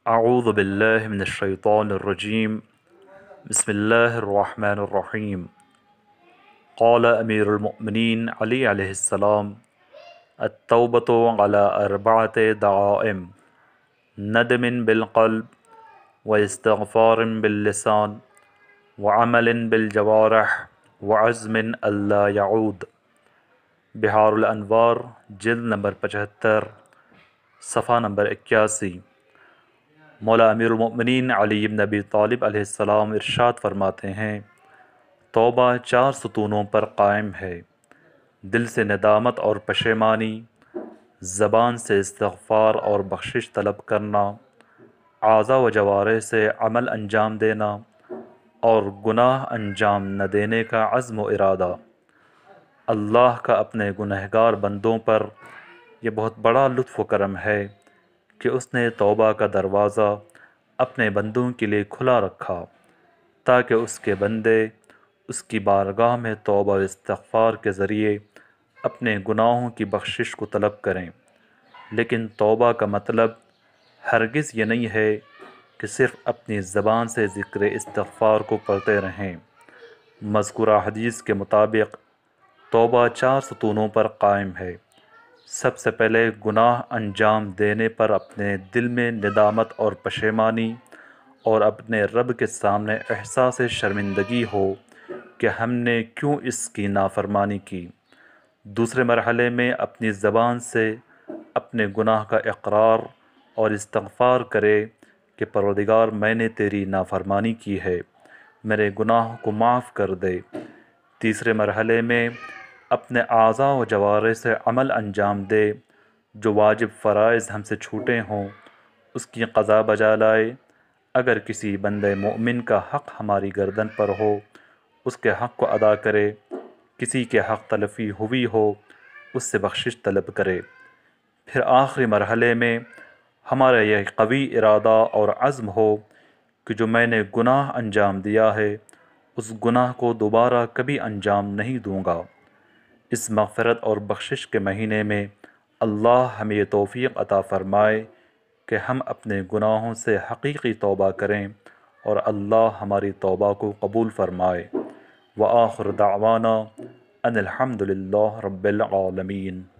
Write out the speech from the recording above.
اعوذ باللہ من الشیطان الرجیم بسم اللہ الرحمن الرحیم قال امیر المؤمنین علی علیہ السلام التوبۃ علی اربعۃ دعائم ندم بالقلب واستغفار باللسان وعمل بالجوارح وعزم الا یعود۔ بحار الانوار جلد نمبر 75 صفحہ نمبر 81۔ مولا امیر المؤمنین علی بن ابی طالب علیہ السلام ارشاد فرماتے ہیں، توبہ 4 ستونوں پر قائم ہے: دل سے ندامت اور پشیمانی، زبان سے استغفار اور بخشش طلب کرنا، اعضاء و جوارح سے عمل انجام دینا اور گناہ انجام نہ دینے کا عزم و ارادہ۔ اللہ کا اپنے گنہگار بندوں پر یہ بہت بڑا لطف و کرم ہے کہ اس نے توبہ کا دروازہ اپنے بندوں کے لیے کھلا رکھا تاکہ اس کے بندے اس کی بارگاہ میں توبہ و استغفار کے ذریعے اپنے گناہوں کی بخشش کو طلب کریں۔ لیکن توبہ کا مطلب ہرگز یہ نہیں ہے کہ صرف اپنی زبان سے ذکر استغفار کو پڑھتے رہیں۔ مذکورہ حدیث کے مطابق توبہ 4 ستونوں پر قائم ہے۔ سب سے پہلے گناہ انجام دینے پر اپنے دل میں ندامت اور پشیمانی اور اپنے رب کے سامنے احساس شرمندگی ہو کہ ہم نے کیوں اس کی نافرمانی کی۔ دوسرے مرحلے میں اپنی زبان سے اپنے گناہ کا اقرار اور استغفار کرے کہ پروردگار میں نے تیری نافرمانی کی ہے، میرے گناہ کو معاف کر دے۔ تیسرے مرحلے میں اپنے اعضاء و جوارح سے عمل انجام دے، جو واجب فرائض ہم سے چھوٹے ہوں اس کی قضا بجا لائے۔ اگر کسی بندے مومن کا حق ہماری گردن پر ہو اس کے حق کو ادا کرے، کسی کے حق تلفی ہوئی ہو اس سے بخشش طلب کرے۔ پھر آخری مرحلے میں ہمارا یہ قوی ارادہ اور عزم ہو کہ جو میں نے گناہ انجام دیا ہے اس گناہ کو دوبارہ کبھی انجام نہیں دوں گا۔ اس مغفرت اور بخشش کے مہینے میں اللہ ہمیں یہ توفیق عطا فرمائے کہ ہم اپنے گناہوں سے حقیقی توبہ کریں اور اللہ ہماری توبہ کو قبول فرمائے۔ وآخر دعوانا ان الحمد للہ رب العالمین۔